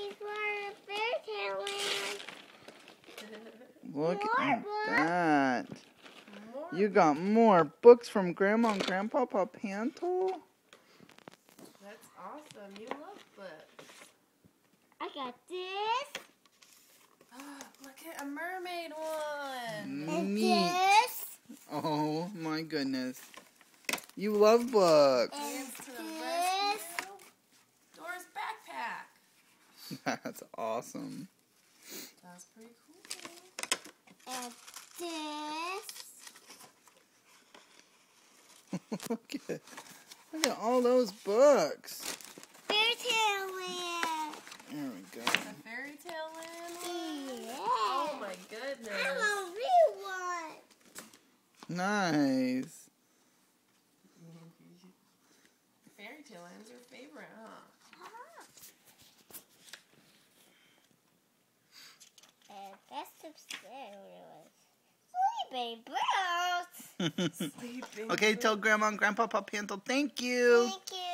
for Fairytale Land. Look More at books. that. More. You got more books from Grandma and Grandpa Papantle? That's awesome. You love books. I got this. Look at a mermaid one. And Neat. this. Oh my goodness. You love books. And Dance to the this. rescue. Dora's backpack. That's awesome. That's pretty cool. And this. Look at all those books. Fairytale Land. There we go. The Fairy Tale Land one. Yeah. Oh my goodness. I want a real one. Nice. Fairy Tale Land's your favorite, huh? And that's the sleeping birds. Sleeping. Okay, tell Grandma and Grandpa Papantle thank you. Thank you.